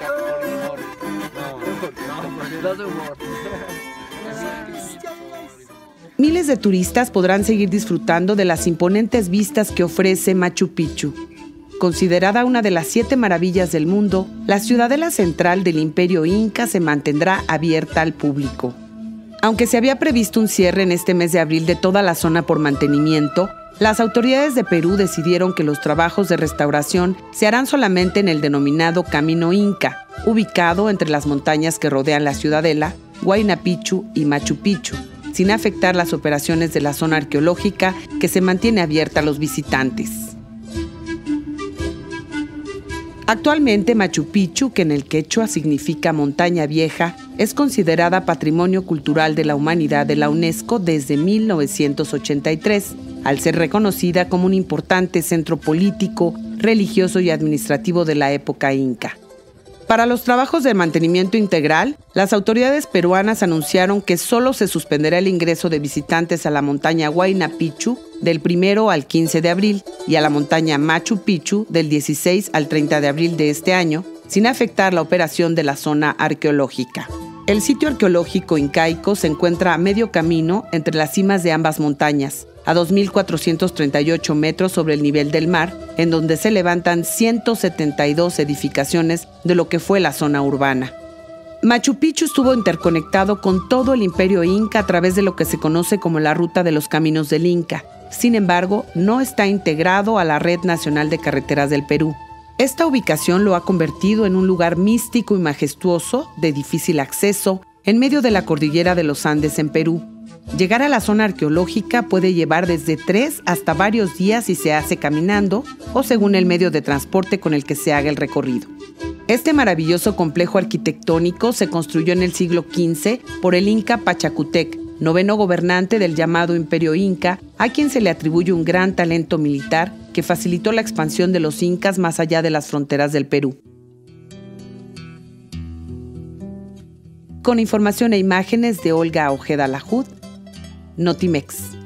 Miles de turistas podrán seguir disfrutando de las imponentes vistas que ofrece Machu Picchu. Considerada una de las 7 maravillas del mundo, la ciudadela central del Imperio Inca se mantendrá abierta al público. Aunque se había previsto un cierre en este mes de abril de toda la zona por mantenimiento, las autoridades de Perú decidieron que los trabajos de restauración se harán solamente en el denominado Camino Inca, ubicado entre las montañas que rodean la ciudadela, Huayna Picchu y Machu Picchu, sin afectar las operaciones de la zona arqueológica que se mantiene abierta a los visitantes. Actualmente Machu Picchu, que en el quechua significa montaña vieja, es considerada Patrimonio Cultural de la Humanidad de la UNESCO desde 1983, al ser reconocida como un importante centro político, religioso y administrativo de la época inca. Para los trabajos de mantenimiento integral, las autoridades peruanas anunciaron que solo se suspenderá el ingreso de visitantes a la montaña Huayna Picchu del 1 al 15 de abril y a la montaña Machu Picchu del 16 al 30 de abril de este año, sin afectar la operación de la zona arqueológica. El sitio arqueológico incaico se encuentra a medio camino entre las cimas de ambas montañas, a 2.438 metros sobre el nivel del mar, en donde se levantan 172 edificaciones de lo que fue la zona urbana. Machu Picchu estuvo interconectado con todo el Imperio Inca a través de lo que se conoce como la Ruta de los Caminos del Inca. Sin embargo, no está integrado a la Red Nacional de Carreteras del Perú. Esta ubicación lo ha convertido en un lugar místico y majestuoso, de difícil acceso, en medio de la cordillera de los Andes en Perú. Llegar a la zona arqueológica puede llevar desde 3 hasta varios días si se hace caminando o según el medio de transporte con el que se haga el recorrido. Este maravilloso complejo arquitectónico se construyó en el siglo XV por el Inca Pachacútec, noveno gobernante del llamado Imperio Inca, a quien se le atribuye un gran talento militar que facilitó la expansión de los incas más allá de las fronteras del Perú. Con información e imágenes de Olga Ojeda Lajud, Notimex.